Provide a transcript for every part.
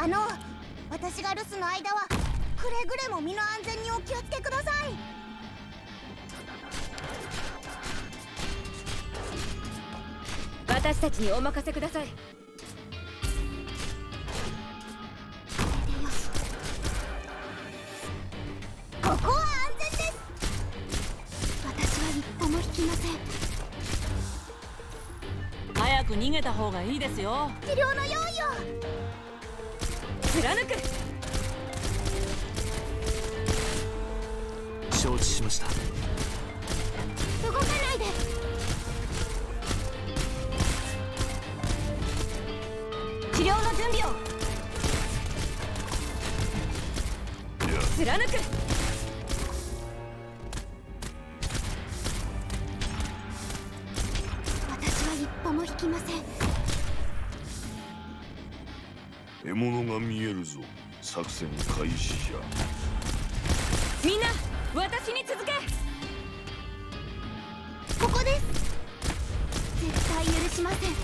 私が留守の間はくれぐれも身の安全にお気をつけください。 私たちにお任せください。 ここは安全です。私は一歩も引きません。 早く逃げた方がいいですよ。 治療の用意を。 貫く。 承知しました。 動かないで。治療の準備を。 貫く。 私は一歩も引きません。 獲物が見えるぞ。作戦開始じゃ。 みんな私に続け。 ここです。絶対許しません。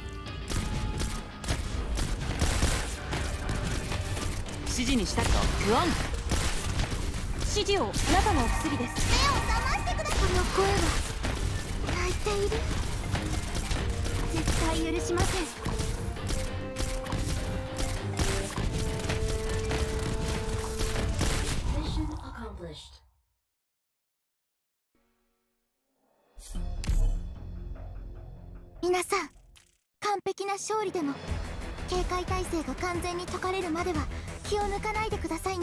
指示にしたか不安。指示をあなたのお薬です。 目を覚ましてください。この声は泣いている。絶対許しません。皆さん、完璧な勝利でも警戒態勢が完全に解かれるまでは気を抜かないでくださいね。